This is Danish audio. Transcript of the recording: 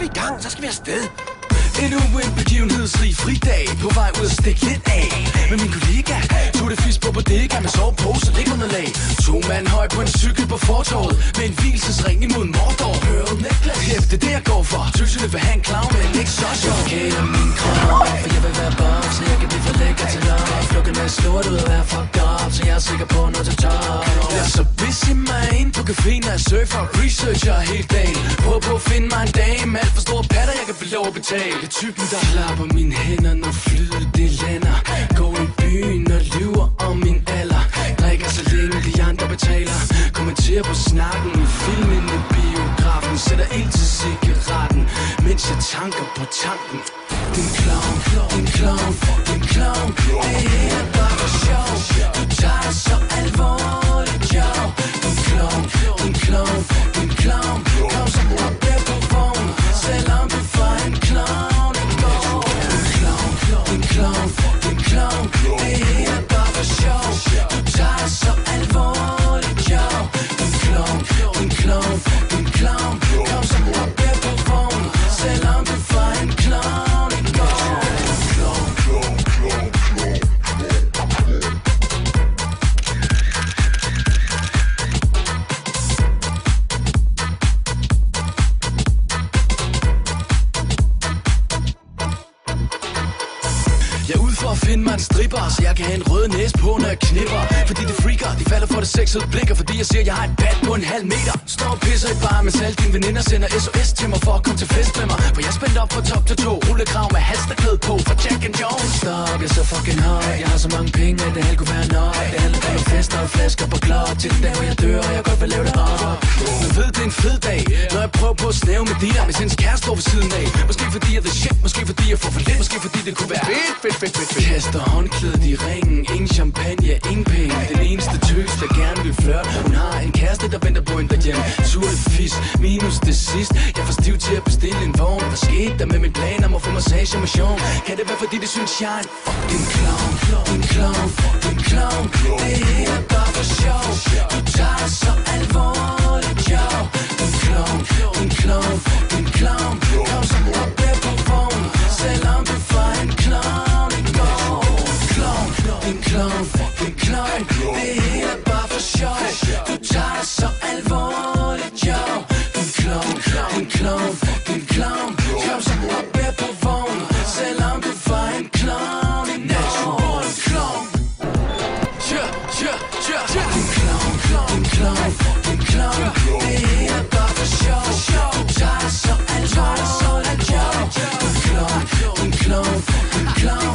vi i gang, så skal vi afsted. Endnu en begivenhedsrig fridag. På vej ud at stikke lidt af med min kollega. Tog det fisk på bodega med sovepose og liggeunderlag. 2 mand høj på en cykel på fortorvet med en hvilesesring imod Mordor. Pearl necklace, kæft, det er det jeg går for. Tylsene vil have en clown, men ikke så sjov. Okay, og min krop, for jeg vil være buff, så jeg kan blive for lækker til love. Lukken er stort ud og være fucked up, så jeg er sikker på noget til top. Jeg er så busy mig ind på caféen og surfer og researcher hele dagen. Prøv på at finde mig en dame, alt for store patter, jeg kan få lov at betale. Det er typen, der klapper mine hænder, når flyet det lander. Går i byen og lyver om min alder. Drikker så længe de andre betaler. Kommenterer på snakken i filmen i biografen. Sætter ild til cigaretten, mens jeg tanker på tanken. Din clown, din clown, din clown. Det her er bare for sjov. Du tager det så alvorligt, jo. Din clown, din clown, din clown. Kom så op her på vogn, selvom du var en clown i går. Din clown, din clown, din clown. Det her er bare for sjov. Du tager det så alvorligt, jo. Din clown, din clown, din clown. Kom så op her på vogn, selvom du var en clown i går. Jeg er ude for at finde mig en stripper, så jeg kan have en rød næse på, når jeg knipper. Fordi det freaker, de falder for det sexede blikker. Fordi jeg siger, jeg har et bat på en halv meter. Står og pisser i bar, mens alle dine veninder sender SOS til mig for at komme til fest med mig. For jeg er spændt op fra top til tå, rullekrav med halsterklæde på fra Jack and Jones. Stok er så fucking højt, jeg har så mange penge, at det hele kunne være nok. Det handler om fester og flasker på klok. Til den dag, hvor jeg dør, og jeg godt vil lave det op. Men ved, det er en fed dag, når jeg prøver på at snæve med dine, mens hendes kæreste står ved siden af. Måske fordi jeg er the shit, måske fordi jeg får for lidt, måske fordi det kunne være fedt. Kaster håndklædet i ringen, ingen champagne, ingen penge. Den eneste tøs, der gerne vil flirte. Hun har en kæreste, der venter på hende derhjemme. Surte fis, minus det sidst. Jeg får stiv til at bestille en vogn. Hvad skete der med min plan om at få massage og motion? Kan det være fordi det synes jeg er en fucking clown? Din clown, din clown. Det her er bare for sjov. Du tager det så alvorligt, jo. Din clown, din clown, din clown. Kom så op her på vogn, selvom du var en clown i går. Clown, din clown, din clown. Det her er bare for sjov. Du tager det så alvorligt, jo. Din clown, din clown, din clown. Kom så op her på vogn, selvom du var en clown i går. Clown. Din clown, din clown, din clown. Det her er bare for sjov. Du tager det så alvorligt, jo. Din clown, din clown, din clown.